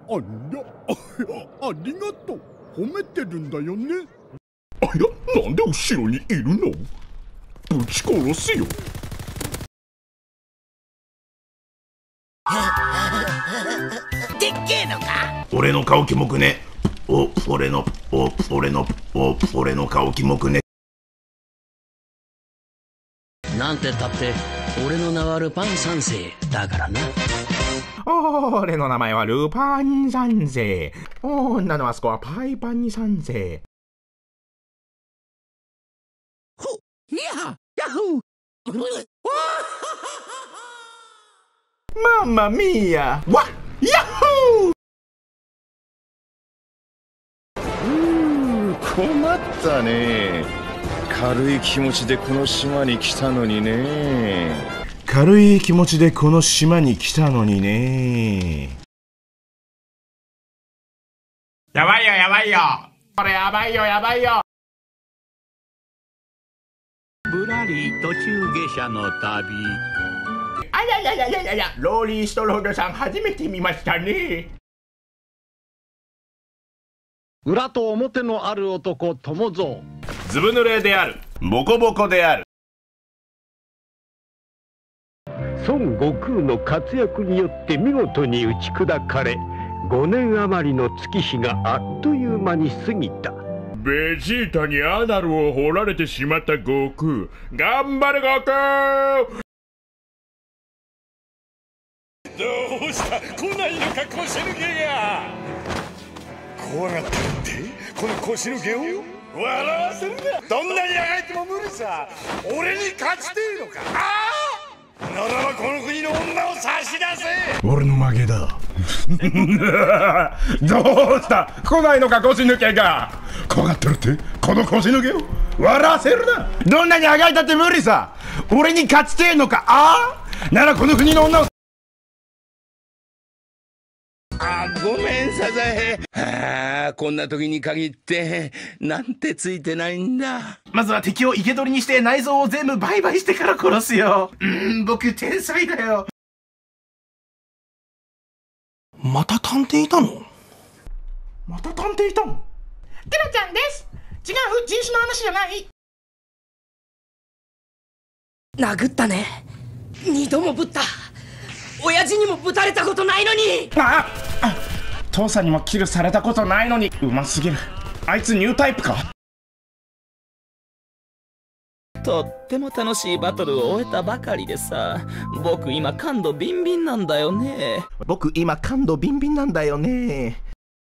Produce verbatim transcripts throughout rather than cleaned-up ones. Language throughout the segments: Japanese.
あら、ありがとう。褒めてるんだよね。 あ、いや、なんで後ろにいるの？ぶち殺すよ。 でっけえのか？ 俺の顔キモくね。お、俺の、お、俺の、お、俺の顔キモくね。 なんてったって俺の名はルパン三世だからな。 俺の名前はルパン三世。女のあそこはパイパンに三世。 ほっ、にゃヤッホーマンマミーヤわっヤッホー。 うーん、困ったね。軽い気持ちでこの島に来たのにね。 軽い気持ちでこの島に来たのにね。 やばいよやばいよ。これやばいよやばいよ。 ぶらり途中下車の旅。 あやややややや、ローリーストロードさん初めて見ましたね。 裏と表のある男友蔵。 ずぶ濡れである。ボコボコである。 孫悟空の活躍によって見事に打ち砕かれ、ごねん余りの月日があっという間に過ぎた。 ベジータにアナルを掘られてしまった悟空。頑張れ悟空。 どうした来ないのか腰抜けが。怖がってるってこの腰抜けを笑わせるな。どんなにあがいても無理さ。俺に勝ちてえのか。ああ、ならばこの国の女を差し出せ。 俺の負けだ。 どうした来ないのか腰抜けが。 怖がってるってこの腰抜けを笑わせるな。 どんなにあがいたって無理さ。俺に勝ちてえのか。ああ、ならこの国の女を。 あ、ごめんサザエ。はあ、こんな時に限ってなんてついてないんだ。 まずは敵を生け捕りにして内臓を全部売買してから殺すよ。うーん、僕天才だよ。また探偵いたの？また探偵いたの？テラちゃんです。違う、人種の話じゃない。 殴ったね。二度もぶった。親父にもぶたれたことないのに。 ああ、父さんにもキルされたことないのに。うますぎる。あいつニュータイプか。 とっても楽しいバトルを終えたばかりでさ。僕今感度ビンビンなんだよね。 僕今感度ビンビンなんだよね。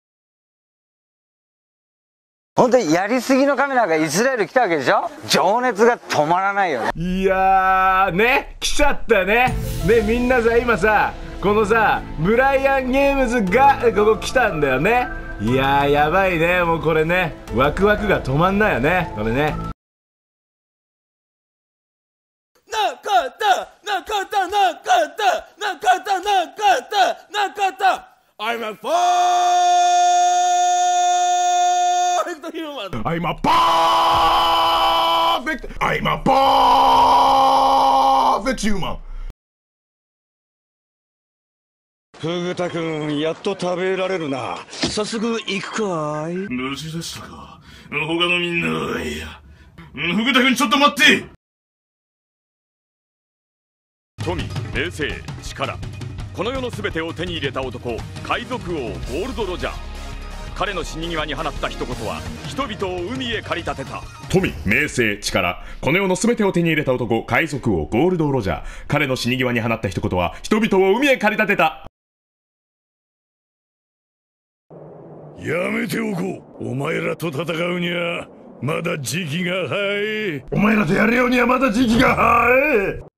本当にやりすぎのカメラがイスラエル来たわけでしょ。情熱が止まらないよね。 いやーね、来ちゃったね。ね、みんなさ今さこのさブライアンゲームズがここ来たんだよね。いやーやばいね。もうこれねワクワクが止まんないよねこれね。 なかったなかったなかったなかったなかったなかった I'm a perfect human. I'm a perfect I'm a perfect human. フグタ君やっと食べられるな。早速行くかい。 無事でしたか。他のみんないやフグタ君ちょっと待って。 富、名声、力、この世の全てを手に入れた男、海賊王ゴールド・ロジャー。彼の死に際に放った一言は人々を海へ駆り立てた。 富、名声、力、この世の全てを手に入れた男、海賊王ゴールド・ロジャー。彼の死に際に放った一言は人々を海へ駆り立てた。 やめておこう。お前らと戦うにはまだ時期が早い。 お前らとやるようにはまだ時期が早い。